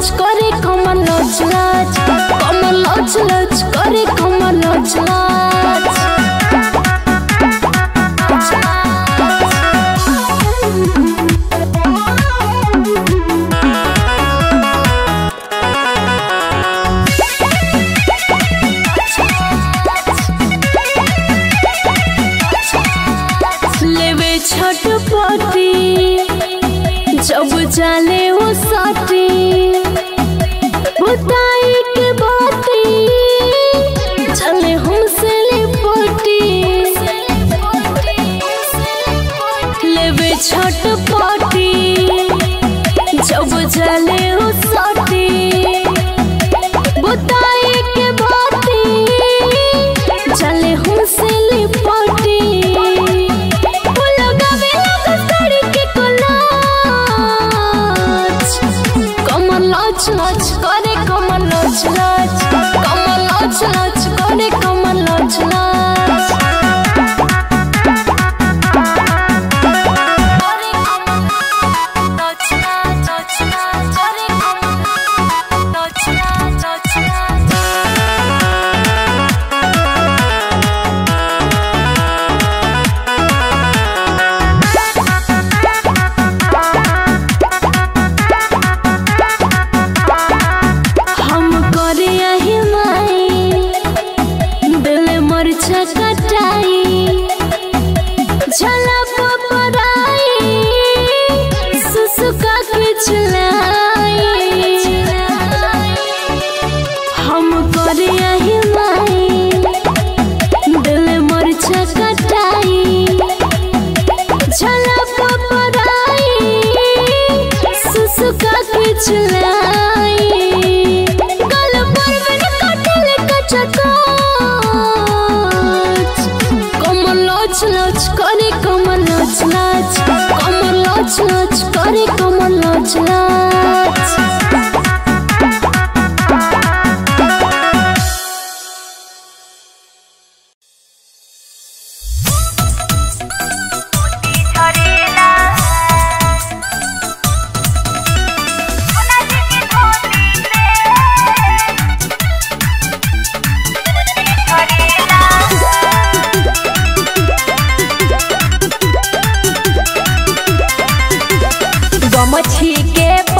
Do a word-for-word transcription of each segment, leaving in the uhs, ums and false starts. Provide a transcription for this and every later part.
लच करे कमर लच लच कमर लच लच करे कमर लच लच लेवे छटपटी जब चले वो साटी बुताई के बाती चले हमसे लिपटी लेवे छटपटी जब चले वो साटी बुताई के बाती चले हमसे लिपटी लच लच करे कमर लच लच कमर लच लच करे कमर लच लच कटाई झला पपराई सुसुका के चलाई हम करे आही माई दिल मरचा कटाई झला पपराई सुसुका के चलाई गल पर में कटले कचका लच लच करे कमर लच लच कमर लच लच करे कमर लच लच मछी के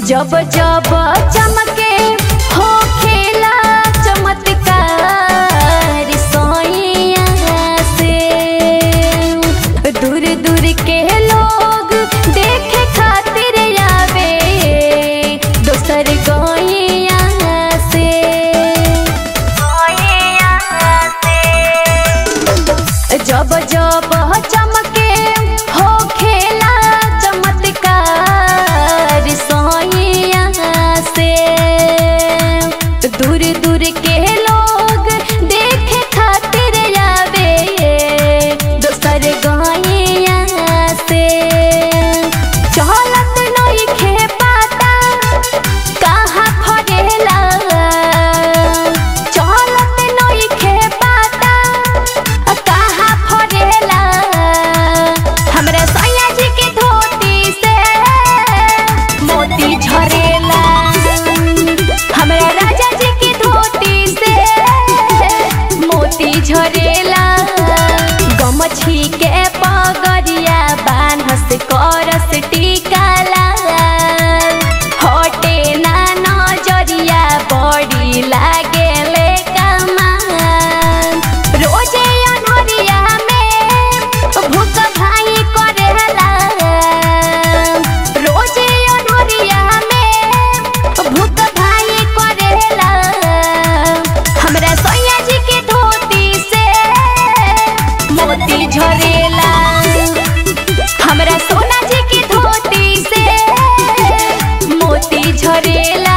जब जब चमके हो खेला चमत्कार सोइया से दूर दूर के लोग देखे खातिर आवे दोसर गोइया से जब जब चमके हो खेला चमत्कार सोइया से दूर दूर के लोग देखे खातिर आवे दोसर गोइया से चलत नहीं खे पाता कहाँ फरेला चलत नहीं खे पाता कहाँ फरेला हमरा सैया जी के धोती से मोती झरेला हमरा राजा जी की धोती से मोती झरेला गमछी के पगड़िया बान्हस करस टिकाला हटे ना नजरिया बड़ी लागेले कमान रोजे अनहरिया में भूख भाई करेला रोजे अनहरिया में भूख भाई करेला हमरा सैया जी के धोती से मोती झरेला हमरा सोना जी की धोती से मोती झरेला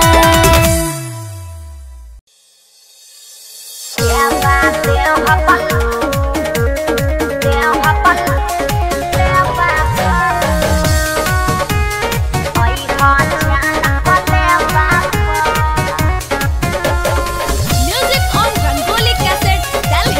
Music on Rangoli Cassettes, Delhi.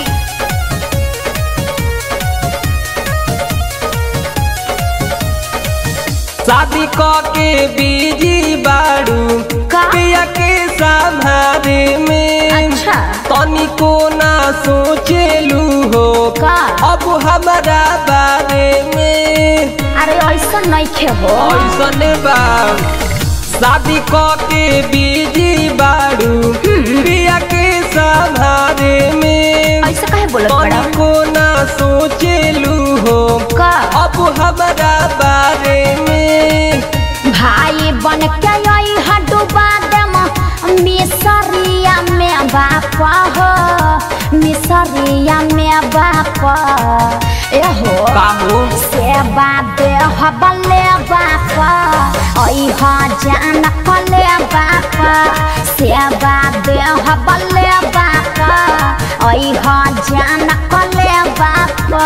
शादी क के बीजी बाड़ू पिया के संभारे में अच्छा तनिको ना सोचेलू हो का अब हमारा बारे में अरे ऐसा नहीं खे हो ऐसने बा शादी क के बीजी बाड़ू पिया के संभारे में ऐसा काहे बोलत बड़ा तनिको ना सोचेलू हो का अब हमारा बारे में भाई बन के आई हडुबा दम मिसरिया में बापा हो मिसरिया में बापा ए हो काहू सेवा दे हबले बापा आई हा जान कले बापा सेवा दे हबले बापा आई हा जान कले बापा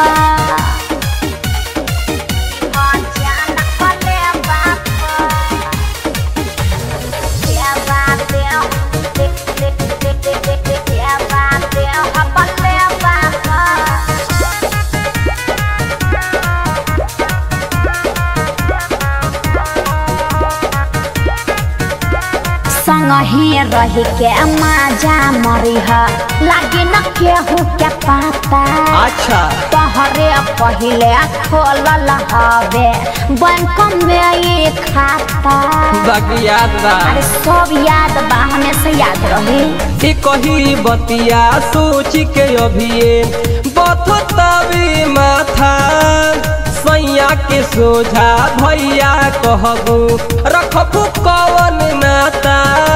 संगही रही के माजा मरी है लागे न केहू के पाता अच्छा तोहरे पहिले खोलल हवे बैंक में ये खाता बाकी याद बा अरे सब याद बा हमेशा याद रही ई कही बतिया सोच के अभिये बथतावे माथा सैया के सोझा भैया कहबू रखबू कवन नाता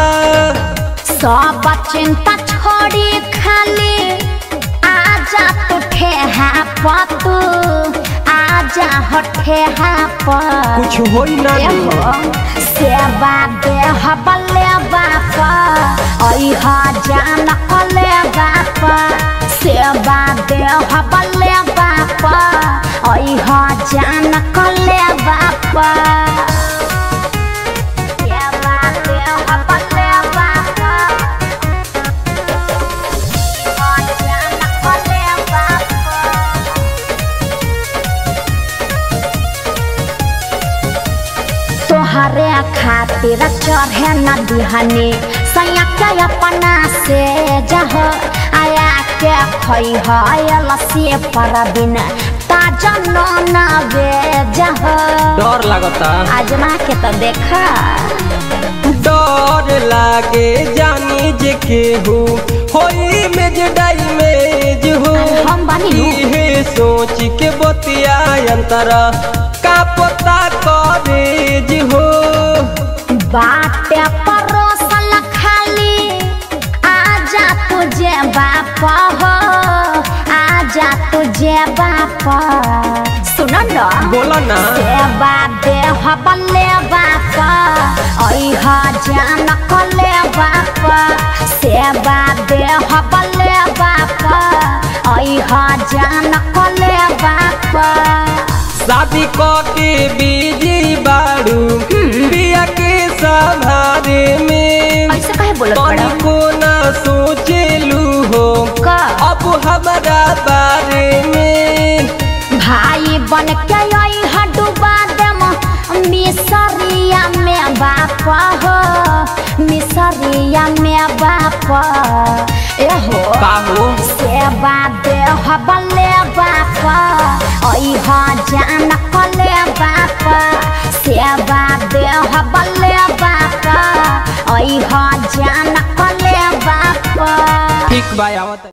सब चिंता छोड़ी खाली आजा तू ठेहा पतू आजा हो ठेहा पर कुछ होई ना सेवा दे हबले बापा आई हा जान कले बापा सेवा दे हबले बापा आई हा जान कले बापा सेवा दे हबले बापा आई हा जान कले बापा तोहरे खातिर चढ़े न दिहनी सैया के अपना से जह आया के खई है लसी पर बिन त बनता जनन वेज हो। डर लगता आजमा के तो देखा। डर लागे जानी जे केहू होई में जे डैमेज हो। हम बानी इहे सोच के बतिया अंतरा का पता कॉलेज हो। बाटे परोसल खाली आजा तुझे बाप हो, आजा तुझे बाप। सुनो ना बोला ना सेवा दे हबले बाप ऐह जान कले बाप। सेवा दे हबले बाप ऐह जान कले बाप। शादी के बीजी बाड़ू बिया के सभारे में ऐसे कहे बोलत बड़ा को ना सोचेलू हो का अब हमारा बारे में। भाई बन के ऐह डुबा देम मिसरिया में बाप हो, मिसरिया में बाप। एहो काहो सेवा दे हबले बाप ऐह जान कले बाप। सेवा दे हबले बाप ऐह जान कले बाप। ठीक बा आवत।